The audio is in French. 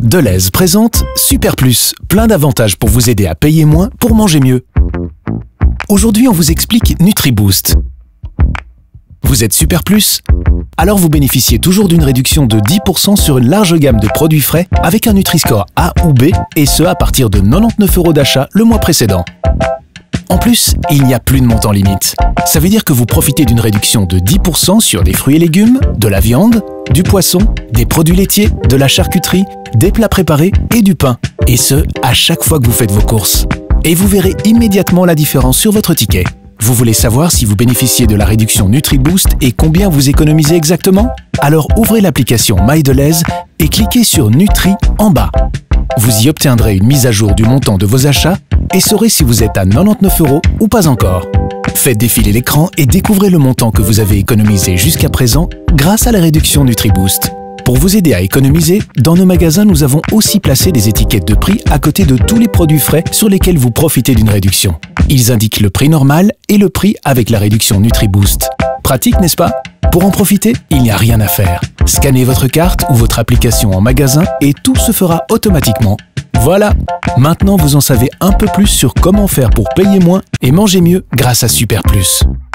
Delhaize présente Super Plus, plein d'avantages pour vous aider à payer moins pour manger mieux. Aujourd'hui, on vous explique NutriBoost. Vous êtes Super Plus? Alors vous bénéficiez toujours d'une réduction de 10% sur une large gamme de produits frais avec un Nutri-Score A ou B, et ce à partir de 99 € d'achat le mois précédent. En plus, il n'y a plus de montant limite. Ça veut dire que vous profitez d'une réduction de 10% sur des fruits et légumes, de la viande, du poisson, des produits laitiers, de la charcuterie, des plats préparés et du pain. Et ce, à chaque fois que vous faites vos courses. Et vous verrez immédiatement la différence sur votre ticket. Vous voulez savoir si vous bénéficiez de la réduction NutriBoost et combien vous économisez exactement? Alors ouvrez l'application My Delhaize et cliquez sur Nutri en bas. Vous y obtiendrez une mise à jour du montant de vos achats et saurez si vous êtes à 99 € ou pas encore. Faites défiler l'écran et découvrez le montant que vous avez économisé jusqu'à présent grâce à la réduction NutriBoost. Pour vous aider à économiser, dans nos magasins, nous avons aussi placé des étiquettes de prix à côté de tous les produits frais sur lesquels vous profitez d'une réduction. Ils indiquent le prix normal et le prix avec la réduction NutriBoost. Pratique, n'est-ce pas? Pour en profiter, il n'y a rien à faire. Scannez votre carte ou votre application en magasin et tout se fera automatiquement. Voilà! Maintenant, vous en savez un peu plus sur comment faire pour payer moins et manger mieux grâce à Super Plus.